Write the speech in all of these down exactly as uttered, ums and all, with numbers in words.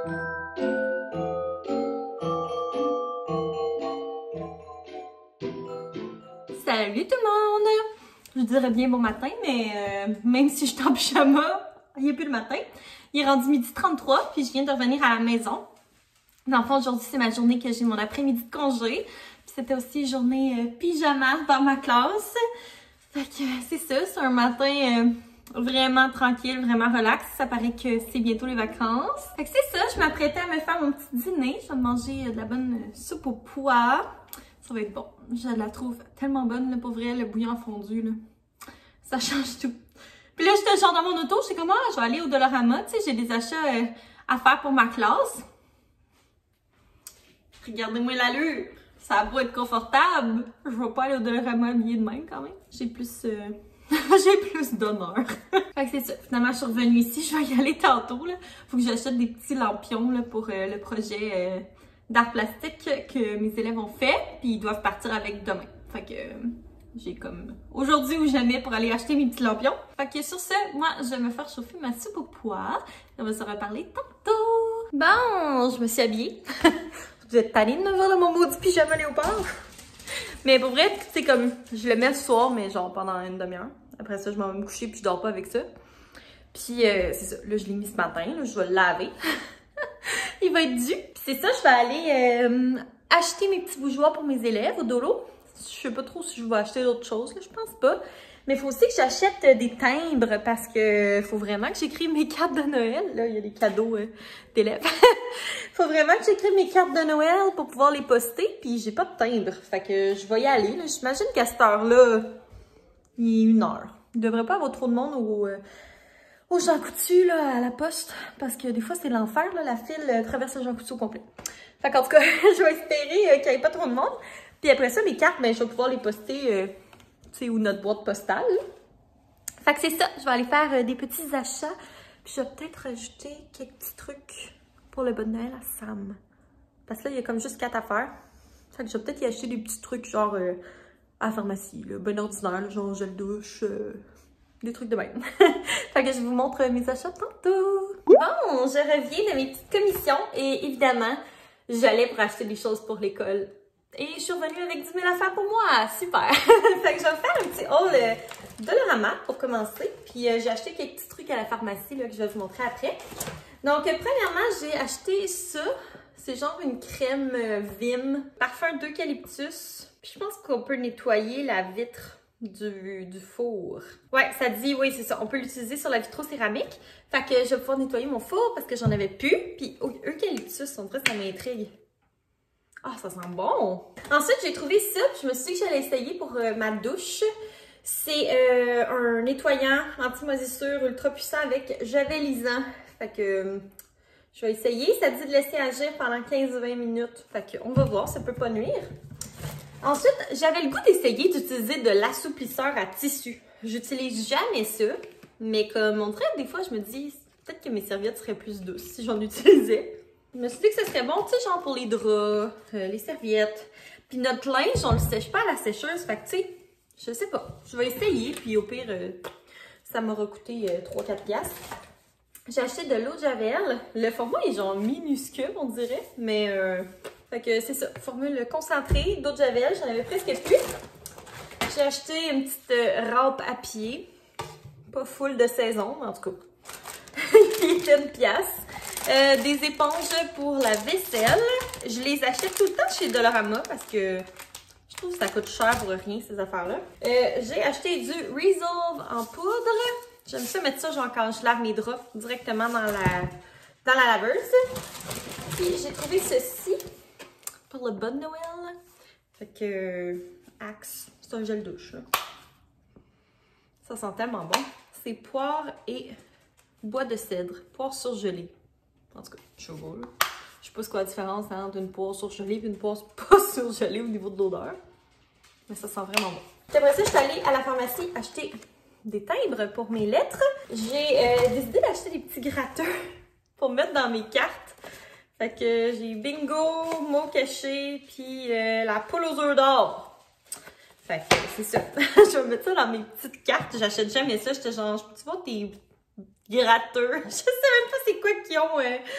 Salut tout le monde! Je dirais bien bon matin, mais euh, même si je suis en pyjama, il n'est plus le matin. Il est rendu midi trente-trois, puis je viens de revenir à la maison. Dans le fond, aujourd'hui, c'est ma journée que j'ai mon après-midi de congé. Puis c'était aussi journée euh, pyjama dans ma classe. Fait que euh, c'est ça, c'est un matin euh, vraiment tranquille, vraiment relax. Ça paraît que c'est bientôt les vacances. Fait que c'est ça, je m'apprêtais à me faire mon petit dîner. Je vais manger euh, de la bonne euh, soupe aux pois. Ça va être bon. Je la trouve tellement bonne, là, pour vrai, le bouillon fondu, là. Ça change tout. Puis là, j'étais genre dans mon auto, j'étais comme, ah, je vais aller au Dollarama, tu sais, j'ai des achats euh, à faire pour ma classe. Regardez-moi l'allure. Ça a beau être confortable. Je vais pas aller au Dollarama habillée de même, quand même. J'ai plus, euh... j'ai plus d'honneur. Fait que c'est ça. Finalement, je suis revenue ici. Je vais y aller tantôt, là. Faut que j'achète des petits lampions, là, pour euh, le projet euh, d'art plastique que mes élèves ont fait. Puis ils doivent partir avec demain. Fait que euh, j'ai comme aujourd'hui ou jamais pour aller acheter mes petits lampions. Fait que sur ce, moi, je vais me faire chauffer ma soupe aux pois. On va se reparler tantôt. Bon, je me suis habillée. Vous êtes tannés de me voir dans mon maudit pyjama léopard. Mais pour vrai, c'est comme, je le mets le soir, mais genre pendant une demi-heure. Après ça, je m'en vais me coucher puis je dors pas avec ça. Puis euh, c'est ça, là je l'ai mis ce matin, là, je vais le laver. Il va être dû. Puis c'est ça, je vais aller euh, acheter mes petits bougeoirs pour mes élèves au Dolo. Je sais pas trop si je vais acheter d'autres choses, là, je pense pas. Mais il faut aussi que j'achète des timbres parce que faut vraiment que j'écrive mes cartes de Noël. Là, il y a des cadeaux euh, d'élèves. Faut vraiment que j'écrive mes cartes de Noël pour pouvoir les poster. Puis j'ai pas de timbre. Fait que je vais y aller. J'imagine qu'à cette heure-là, il est une heure. Il devrait pas avoir trop de monde au, euh, au Jean Coutu, là, à la poste. Parce que des fois, c'est l'enfer, là. La file euh, traverse le Jean Coutu au complet. Fait qu'en tout cas, je vais espérer euh, qu'il n'y ait pas trop de monde. Puis après ça, mes cartes, ben, je vais pouvoir les poster... Euh, tu sais, ou notre boîte postale. Fait que c'est ça, je vais aller faire euh, des petits achats. Puis je vais peut-être rajouter quelques petits trucs pour le bon Noël à Sam. Parce que là, il y a comme juste quatre affaires. Fait que je vais peut-être y acheter des petits trucs genre euh, à la pharmacie, là, ben ordinaire, genre gel douche, euh, des trucs de même. Fait que je vous montre mes achats tantôt. Bon, je reviens de mes petites commissions et évidemment, j'allais pour acheter des choses pour l'école. Et je suis revenue avec dix mille affaires pour moi. Super! Fait que je vais faire un petit haul euh, Dollarama pour commencer. Puis euh, j'ai acheté quelques petits trucs à la pharmacie là, que je vais vous montrer après. Donc, euh, premièrement, j'ai acheté ça. C'est genre une crème euh, Vim, parfum d'eucalyptus. Puis je pense qu'on peut nettoyer la vitre du, du four. Ouais, ça dit, oui, c'est ça. On peut l'utiliser sur la vitrocéramique. Fait que je vais pouvoir nettoyer mon four parce que j'en avais plus. Puis eucalyptus, on dirait que ça m'intrigue. Ah, ça sent bon! Ensuite, j'ai trouvé ça, puis je me suis dit que j'allais essayer pour euh, ma douche. C'est euh, un nettoyant anti-moisissure ultra puissant avec javelisant. Fait que euh, je vais essayer. Ça dit de laisser agir pendant quinze à vingt minutes. Fait que on va voir, ça peut pas nuire. Ensuite, j'avais le goût d'essayer d'utiliser de l'assouplisseur à tissu. J'utilise jamais ça, mais comme on dirait des fois, je me dis peut-être que mes serviettes seraient plus douces si j'en utilisais. Je me suis dit que ce serait bon, tu sais, genre pour les draps, euh, les serviettes. Puis notre linge, on le sèche pas à la sécheuse. Fait que, tu sais, je sais pas. Je vais essayer. Puis au pire, euh, ça m'aura coûté euh, trois à quatre piastres. J'ai acheté de l'eau de Javel. Le format est genre minuscule, on dirait. Mais, euh, fait que c'est ça. Formule concentrée d'eau de Javel. J'en avais presque plus. J'ai acheté une petite euh, râpe à pied. Pas full de saison, mais en tout cas. Il était une pièce. Euh, des éponges pour la vaisselle. Je les achète tout le temps chez Dollarama parce que je trouve que ça coûte cher pour rien, ces affaires-là. Euh, j'ai acheté du Resolve en poudre. J'aime ça mettre ça genre quand je lave mes draps directement dans la, dans la laveuse. Puis j'ai trouvé ceci pour le bon Noël. Fait que euh, Axe, c'est un gel douche. Là. Ça sent tellement bon. C'est poire et bois de cèdre. Poire surgelée. En tout cas, je sais pas, là. Je sais pas ce quoi la différence hein, entre une poire surgelée et une poire pas surgelée au niveau de l'odeur. Mais ça sent vraiment bon. Puis après ça, je suis allée à la pharmacie acheter des timbres pour mes lettres. J'ai euh, décidé d'acheter des petits gratteurs pour mettre dans mes cartes. Fait que j'ai bingo, mot caché, puis euh, la poule aux œufs d'or. Fait que c'est ça. Je vais mettre ça dans mes petites cartes. J'achète jamais ça. J'étais genre, je peux-tu voir tes gratteurs? Je sais même pas c'est quoi qu'ils ont. Euh...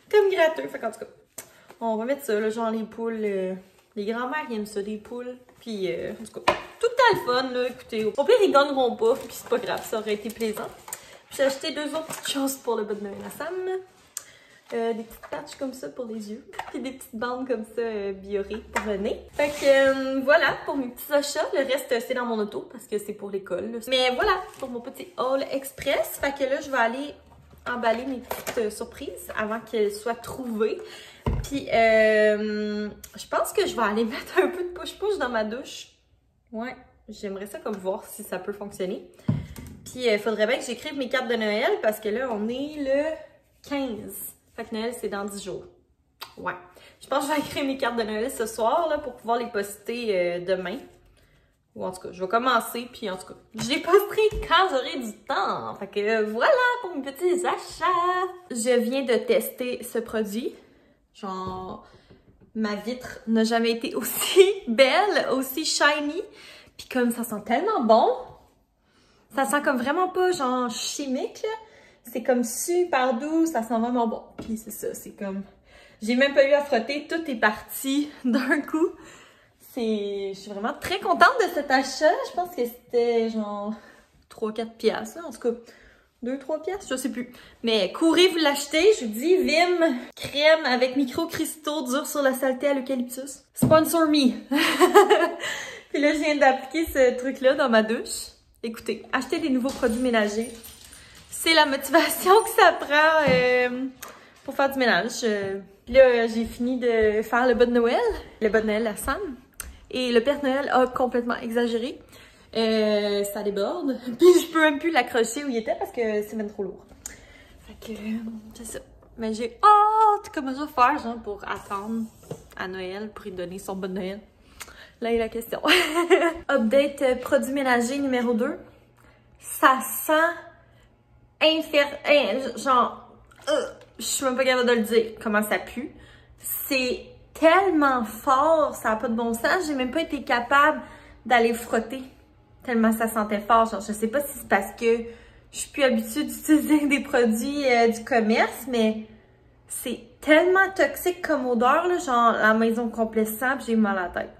Comme gratteux. Fait qu'en tout cas, on va mettre ça, là, genre les poules. Euh, les grands-mères aiment ça, des poules. Puis, euh, en tout cas, tout le temps le fun, là. Écoutez, au pire, ils gagneront pas. Puis c'est pas grave, ça aurait été plaisant. Puis j'ai acheté deux autres petites choses pour le bas de Noël à Sam. Euh, des petites patchs comme ça pour les yeux. Puis des petites bandes comme ça euh, biorées pour le nez. Fait que euh, voilà pour mes petits achats. Le reste, c'est dans mon auto parce que c'est pour l'école. Mais voilà pour mon petit haul express. Fait que là, je vais aller emballer mes petites euh, surprises avant qu'elles soient trouvées. Puis euh, je pense que je vais aller mettre un peu de push-push dans ma douche. Ouais, j'aimerais ça comme voir si ça peut fonctionner. Puis il euh, faudrait bien que j'écrive mes cartes de Noël parce que là, on est le quinze. Fait que Noël, c'est dans dix jours. Ouais. Je pense que je vais écrire mes cartes de Noël ce soir là, pour pouvoir les poster euh, demain. Ou en tout cas, je vais commencer. Puis en tout cas, je les posterai quand j'aurai du temps. Fait que euh, voilà pour mes petits achats. Je viens de tester ce produit. Genre, ma vitre n'a jamais été aussi belle, aussi shiny. Puis comme ça sent tellement bon. Ça sent comme vraiment pas genre chimique là. C'est comme super doux, ça sent vraiment bon. Puis c'est ça, c'est comme... J'ai même pas eu à frotter, tout est parti d'un coup. C'est... Je suis vraiment très contente de cet achat. Je pense que c'était genre trois quatre piastres, en tout cas. deux trois piastres, je sais plus. Mais courez vous l'acheter, je vous dis, Vim, crème avec micro-cristaux durs sur la saleté à l'eucalyptus. Sponsor me! Puis là, je viens d'appliquer ce truc-là dans ma douche. Écoutez, acheter des nouveaux produits ménagers. C'est la motivation que ça prend euh, pour faire du ménage. Euh, là, j'ai fini de faire le bas de Noël, le bas de Noël à Sam. Et le Père Noël a complètement exagéré. Euh, ça déborde. Puis je peux même plus l'accrocher où il était parce que c'est même trop lourd. Fait que, euh, c'est ça. Mais j'ai hâte comment je vais faire, genre, pour attendre à Noël, pour lui donner son bas de Noël. Là est la question. Update euh, produit ménager numéro deux. Ça sent... Infer... Genre, euh, je suis même pas capable de le dire comment ça pue. C'est tellement fort, ça n'a pas de bon sens. J'ai même pas été capable d'aller frotter tellement ça sentait fort. Genre, je sais pas si c'est parce que je suis plus habituée d'utiliser des produits euh, du commerce, mais c'est tellement toxique comme odeur, là, genre la maison complète sent, j'ai mal à la tête.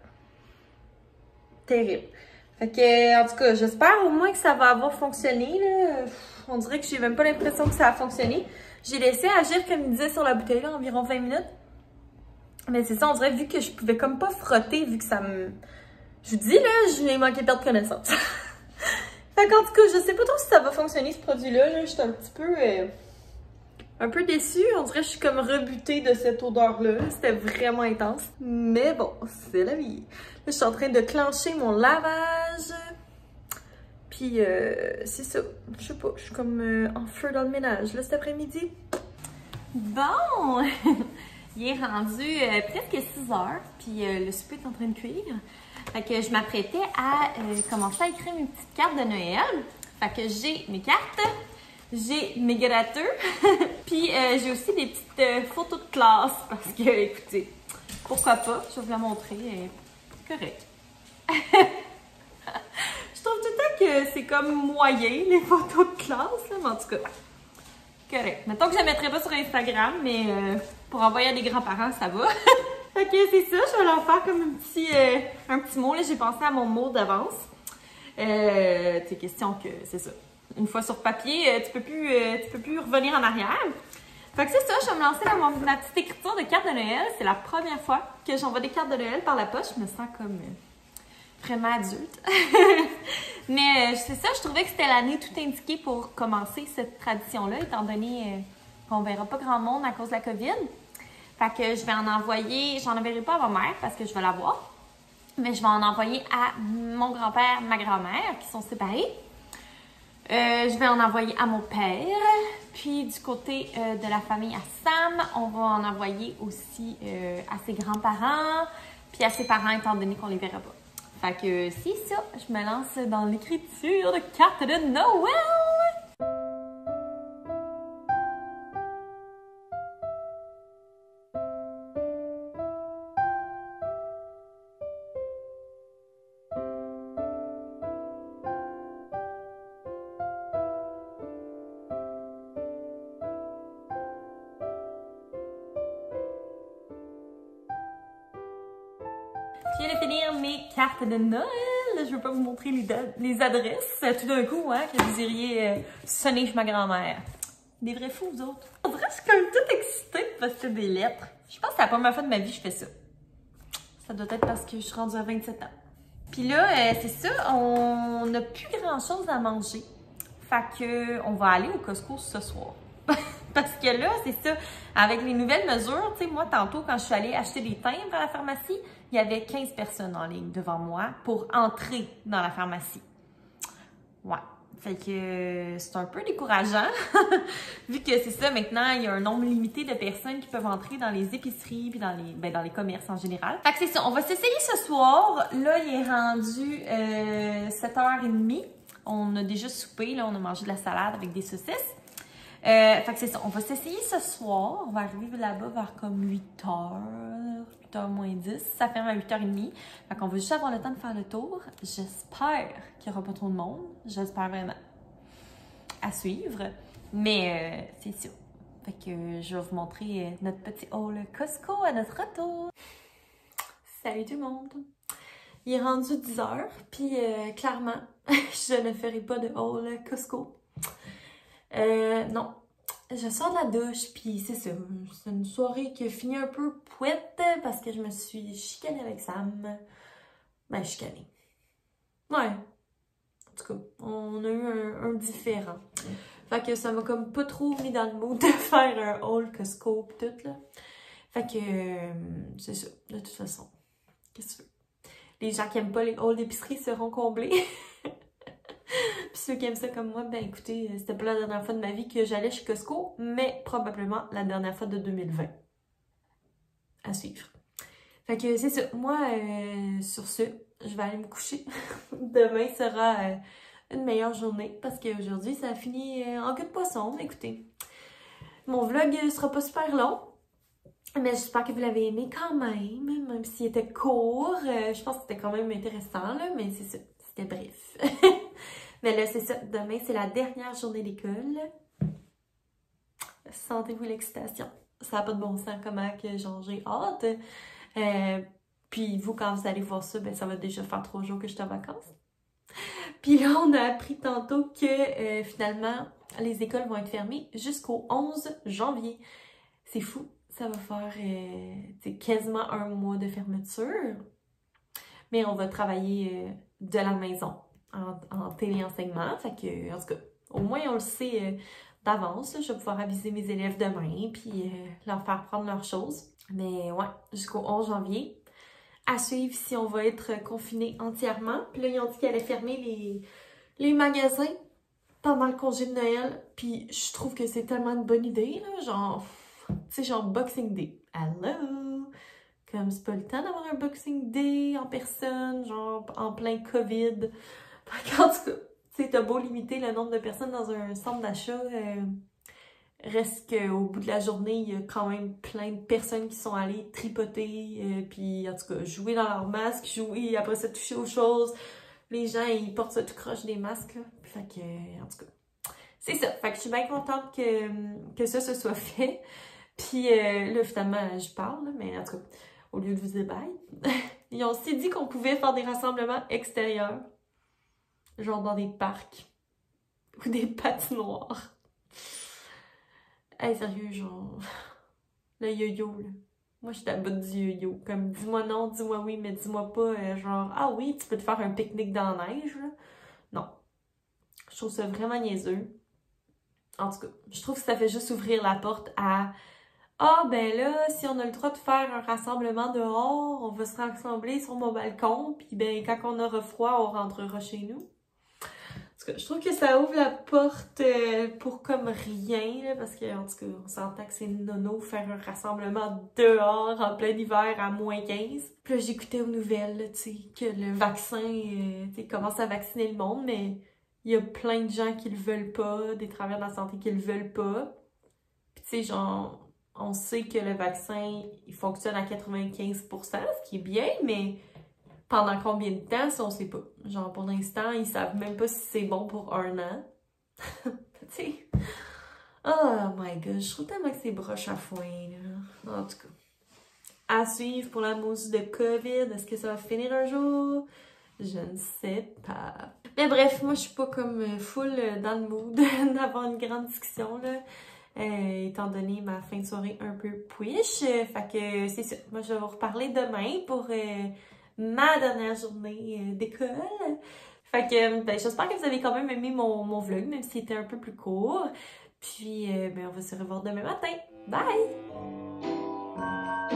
Terrible. Fait que, en tout cas, j'espère au moins que ça va avoir fonctionné, là. On dirait que j'ai même pas l'impression que ça a fonctionné. J'ai laissé agir, comme il disait sur la bouteille, là, environ vingt minutes. Mais c'est ça, on dirait, vu que je pouvais comme pas frotter, vu que ça me... Je vous dis, là, je l'ai manqué de perdre connaissance. Fait qu'en tout cas, je sais pas trop si ça va fonctionner, ce produit-là. Là. Je suis un petit peu... Euh, un peu déçue. On dirait que je suis comme rebutée de cette odeur-là. C'était vraiment intense. Mais bon, c'est la vie. Là, je suis en train de clencher mon lavage. Puis, euh, c'est ça. Je sais pas, je suis comme euh, en feu dans le ménage, là, cet après-midi. Bon! Il est rendu euh, presque six heures, puis euh, le souper est en train de cuire. Fait que je m'apprêtais à euh, commencer à écrire mes petites cartes de Noël. Fait que j'ai mes cartes, j'ai mes gratteux, puis euh, j'ai aussi des petites euh, photos de classe, parce que, écoutez, pourquoi pas, je vais vous la montrer, euh, correct. Je trouve tout le temps que c'est comme moyen, les photos de classe, là, mais en tout cas, correct. Mettons que je ne la mettrai pas sur Instagram, mais euh, pour envoyer à des grands-parents, ça va. Fait que c'est ça, je vais leur faire comme un petit, euh, un petit mot. Là, j'ai pensé à mon mot d'avance. Euh, c'est question que, c'est ça. Une fois sur papier, euh, tu peux plus, euh, tu peux plus revenir en arrière. Fait que c'est ça, je vais me lancer dans mon, ma petite écriture de cartes de Noël. C'est la première fois que j'envoie des cartes de Noël par la poste. Je me sens comme... Euh, vraiment adulte. Mais euh, c'est ça, je trouvais que c'était l'année tout indiquée pour commencer cette tradition-là, étant donné euh, qu'on ne verra pas grand monde à cause de la COVID. Fait que je vais en envoyer, j'en enverrai pas à ma mère parce que je vais la voir, mais je vais en envoyer à mon grand-père, ma grand-mère, qui sont séparés. Euh, je vais en envoyer à mon père. Puis du côté euh, de la famille à Sam, on va en envoyer aussi euh, à ses grands-parents, puis à ses parents, étant donné qu'on les verra pas. Fait que c'est ça, je me lance dans l'écriture de cartes de Noël! finir mes cartes de Noël. Je veux pas vous montrer les, les adresses tout d'un coup, hein, que vous iriez euh, sonner chez ma grand-mère. Des vrais fous, vous autres. On dirait que je suis comme toute excitée de poster des lettres. Je pense que c'est la première fois de ma vie que je fais ça. Ça doit être parce que je suis rendue à vingt-sept ans. Puis là, euh, c'est ça, on n'a plus grand-chose à manger. Fait que on va aller au Costco ce soir. Parce que là, c'est ça, avec les nouvelles mesures, tu sais, moi, tantôt, quand je suis allée acheter des timbres à la pharmacie, il y avait quinze personnes en ligne devant moi pour entrer dans la pharmacie. Ouais. Fait que c'est un peu décourageant, vu que c'est ça, maintenant, il y a un nombre limité de personnes qui peuvent entrer dans les épiceries puis dans les, ben, dans les commerces en général. Fait que c'est ça, on va s'essayer ce soir. Là, il est rendu euh, sept heures trente. On a déjà soupé, là, on a mangé de la salade avec des saucisses. Euh, fait que c'est ça, on va s'essayer ce soir. On va arriver là-bas vers comme huit heures, huit heures moins dix. Ça ferme à huit heures trente. Fait qu'on va juste avoir le temps de faire le tour. J'espère qu'il n'y aura pas trop de monde. J'espère vraiment. À suivre. Mais euh, c'est ça. Fait que je vais vous montrer euh, notre petit haul Costco à notre retour. Salut tout le monde! Il est rendu dix heures, puis euh, clairement, je ne ferai pas de haul Costco. Euh, non, je sors de la douche, puis c'est ça, c'est une soirée qui a fini un peu pouette parce que je me suis chicanée avec Sam. Ben, chicanée. Ouais. En tout cas, on a eu un, un différend. Fait que ça m'a comme pas trop mis dans le mood de faire un haul Costco pis tout, là. Fait que, euh, c'est ça, de toute façon. Qu'est-ce que tu veux? Les gens qui aiment pas les hauls d'épicerie seront comblés. Puis ceux qui aiment ça comme moi, ben écoutez, c'était pas la dernière fois de ma vie que j'allais chez Costco, mais probablement la dernière fois de deux mille vingt. À suivre. Fait que c'est ça. Moi, euh, sur ce, je vais aller me coucher. Demain sera euh, une meilleure journée parce qu'aujourd'hui, ça a fini euh, en queue de poisson. Écoutez, mon vlog sera pas super long, mais j'espère que vous l'avez aimé quand même, même s'il était court. Euh, je pense que c'était quand même intéressant, là, mais c'est ça. C'était bref. Mais là, c'est ça. Demain, c'est la dernière journée d'école. Sentez-vous l'excitation. Ça n'a pas de bon sens comment que genre j'ai hâte. Euh, puis vous, quand vous allez voir ça, ben ça va déjà faire trois jours que je suis en vacances. Puis là, on a appris tantôt que euh, finalement, les écoles vont être fermées jusqu'au onze janvier. C'est fou. Ça va faire euh, quasiment un mois de fermeture. Mais on va travailler euh, de la maison. En, en téléenseignement, fait que, en tout cas, au moins on le sait euh, d'avance, je vais pouvoir aviser mes élèves demain, puis euh, leur faire prendre leurs choses. Mais ouais, jusqu'au onze janvier, à suivre si on va être confinés entièrement. Puis là, ils ont dit qu'ils allaient fermer les, les magasins pendant le congé de Noël, puis je trouve que c'est tellement une bonne idée, là, genre, tu sais, genre Boxing Day. Hello! Comme c'est pas le temps d'avoir un Boxing Day en personne, genre en plein COVID. En tout cas, tu sais, t'as beau limiter le nombre de personnes dans un centre d'achat, euh, reste qu'au bout de la journée, il y a quand même plein de personnes qui sont allées tripoter, euh, puis en tout cas, jouer dans leur masque, jouer, après ça, toucher aux choses. Les gens, ils portent ça tout croche des masques, là. Fait que, en tout cas, c'est ça. Fait que je suis bien contente que, que ça se soit fait. Puis euh, là, finalement, je parle, là, mais en tout cas, au lieu de vous dire bye, ils ont aussi dit qu'on pouvait faire des rassemblements extérieurs. Genre dans des parcs. Ou des patinoires. Hey, sérieux, genre... Le yo-yo, là. Moi, je suis à bout du yo-yo. Comme, dis-moi non, dis-moi oui, mais dis-moi pas, euh, genre... Ah oui, tu peux te faire un pique-nique dans la neige, là. Non. Je trouve ça vraiment niaiseux. En tout cas, je trouve que ça fait juste ouvrir la porte à... Ah, ben là, si on a le droit de faire un rassemblement dehors, on va se rassembler sur mon balcon, puis ben, quand on aura froid, on rentrera chez nous. Je trouve que ça ouvre la porte pour comme rien, là, parce que en tout cas, on s'entend que c'est nono faire un rassemblement dehors en plein hiver à moins quinze. Puis là, j'écoutais aux nouvelles, tu sais, que le vaccin, euh, tu sais, commence à vacciner le monde, mais il y a plein de gens qui le veulent pas, des travailleurs de la santé qui le veulent pas. Puis tu sais, genre, on sait que le vaccin, il fonctionne à quatre-vingt-quinze pour cent, ce qui est bien, mais... Pendant combien de temps, ça, on sait pas. Genre, pour l'instant, ils savent même pas si c'est bon pour un an. Tu sais. Oh my god, je trouve tellement que c'est broche à foin, là. En tout cas. À suivre pour la mousse de COVID. Est-ce que ça va finir un jour? Je ne sais pas. Mais bref, moi je suis pas comme full dans le mood d'avoir une grande discussion là. Euh, étant donné ma fin de soirée un peu push. Euh, fait que c'est ça. Moi je vais vous reparler demain pour euh, ma dernière journée euh, d'école. Fait que ben, j'espère que vous avez quand même aimé mon, mon vlog, même s'il était un peu plus court. Puis euh, ben, on va se revoir demain matin. Bye!